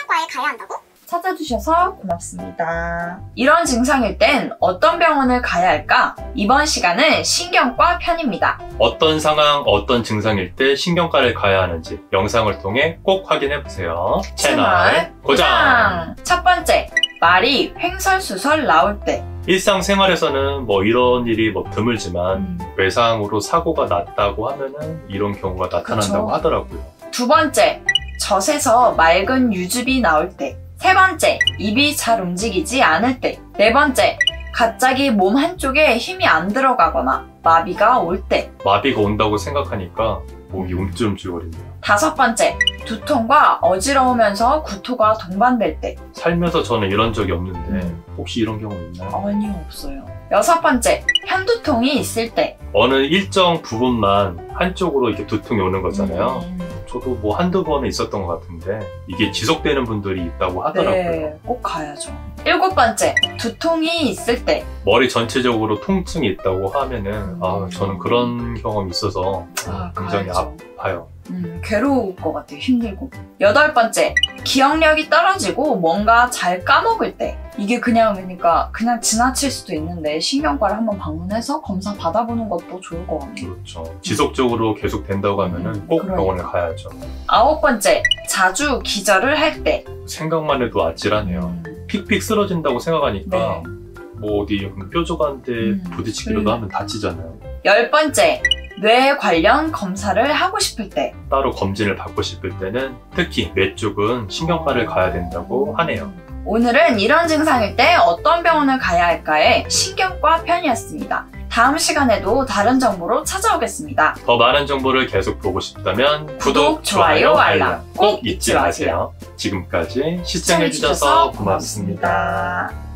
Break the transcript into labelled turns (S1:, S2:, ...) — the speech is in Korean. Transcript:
S1: 신경과에 가야 한다고?
S2: 찾아주셔서 고맙습니다. 이런 증상일 땐 어떤 병원을 가야 할까? 이번 시간은 신경과 편입니다.
S3: 어떤 상황, 어떤 증상일 때 신경과를 가야 하는지 영상을 통해 꼭 확인해보세요. 채널 고정!
S2: 첫 번째, 말이 횡설수설 나올 때.
S3: 일상생활에서는 이런 일이 드물지만 외상으로 사고가 났다고 하면은 이런 경우가 나타난다고 하더라고요.
S2: 두 번째, 젖에서 맑은 유즙이 나올 때. 세 번째, 입이 잘 움직이지 않을 때. 네 번째, 갑자기 몸 한쪽에 힘이 안 들어가거나 마비가 올 때.
S3: 마비가 온다고 생각하니까 몸이 움찔움찔거립니다.
S2: 다섯 번째, 두통과 어지러우면서 구토가 동반될 때.
S3: 살면서 저는 이런 적이 없는데 혹시 이런 경우 있나요?
S2: 아니요, 없어요. 여섯 번째, 편두통이 있을 때.
S3: 어느 일정 부분만 한쪽으로 이렇게 두통이 오는 거잖아요. 저도 한두 번은 있었던 것 같은데 이게 지속되는 분들이 있다고 하더라고요.
S2: 네, 꼭 가야죠. 일곱 번째, 두통이 있을 때.
S3: 머리 전체적으로 통증이 있다고 하면은 저는 그런 경험이 있어서 굉장히
S2: 가야죠.
S3: 아파요.
S2: 괴로울 것 같아요. 힘들고. 여덟 번째, 기억력이 떨어지고 뭔가 잘 까먹을 때. 이게 그냥 지나칠 수도 있는데 신경과를 한번 방문해서 검사 받아보는 것도 좋을 것 같아요.
S3: 그렇죠. 지속적으로 계속 된다고 하면은 꼭 병원에 가야죠.
S2: 아홉 번째, 자주 기절을 할 때.
S3: 생각만 해도 아찔하네요. 픽픽 쓰러진다고 생각하니까 어디 뾰족한데 부딪히기라도 하면 다치잖아요.
S2: 열 번째, 뇌 관련 검사를 하고 싶을 때.
S3: 따로 검진을 받고 싶을 때는 특히 뇌 쪽은 신경과를 가야 된다고 하네요.
S2: 오늘은 이런 증상일 때 어떤 병원을 가야 할까의 신경과 편이었습니다. 다음 시간에도 다른 정보로 찾아오겠습니다.
S3: 더 많은 정보를 계속 보고 싶다면
S2: 구독, 좋아요, 알람
S3: 꼭 잊지 마세요. 지금까지 시청해주셔서 고맙습니다.